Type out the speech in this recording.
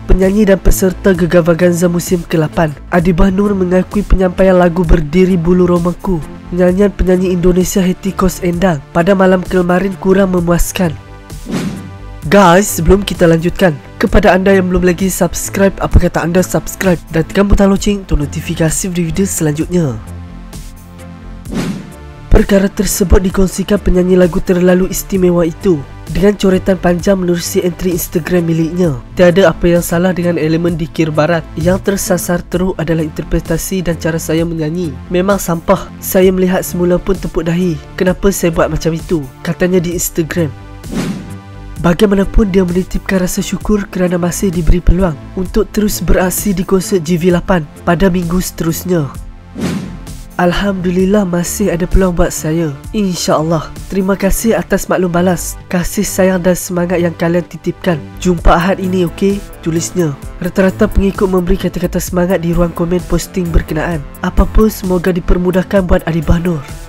Penyanyi dan peserta Gegar Vaganza musim ke-8, Adibah Noor mengakui penyampaian lagu Berdiri Bulu Romaku nyanyian penyanyi Indonesia Hetty Koes Endang pada malam kemarin kurang memuaskan. Guys, sebelum kita lanjutkan, kepada anda yang belum lagi subscribe, apa kata anda subscribe dan tekan butang loceng untuk notifikasi video selanjutnya. Perkara tersebut dikongsikan penyanyi lagu terlalu istimewa itu dengan coretan panjang menerusi entry Instagram miliknya. Tiada apa yang salah dengan elemen dikir barat. Yang tersasar teruk adalah interpretasi dan cara saya menyanyi. Memang sampah. Saya melihat semula pun tepuk dahi. Kenapa saya buat macam itu? Katanya di Instagram. Bagaimanapun dia menitipkan rasa syukur kerana masih diberi peluang untuk terus beraksi di konsert GV8 pada minggu seterusnya. Alhamdulillah masih ada peluang buat saya, InsyaAllah. Terima kasih atas maklum balas, kasih sayang dan semangat yang kalian titipkan. Jumpa Ahad ini, okey? Tulisnya. Rata-rata pengikut memberi kata-kata semangat di ruang komen posting berkenaan. Apapun semoga dipermudahkan buat Adibah Noor.